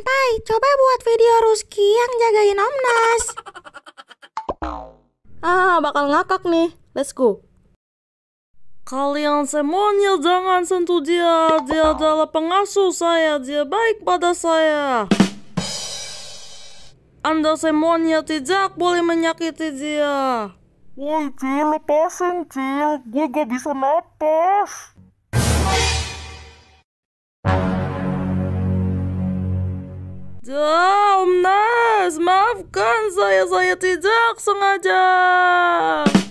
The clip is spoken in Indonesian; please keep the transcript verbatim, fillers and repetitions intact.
santai. Coba buat video Ruski yang jagain Om Nas. Ah, bakal ngakak nih. Let's go. Kalian semuanya jangan sentuh dia. Dia adalah pengasuh saya. Dia baik pada saya. Anda semuanya tidak boleh menyakiti dia. Woi Cil, lepasin Cil. Gue gak bisa napas. Ya, Om Nas, maafkan saya. Saya tidak sengaja.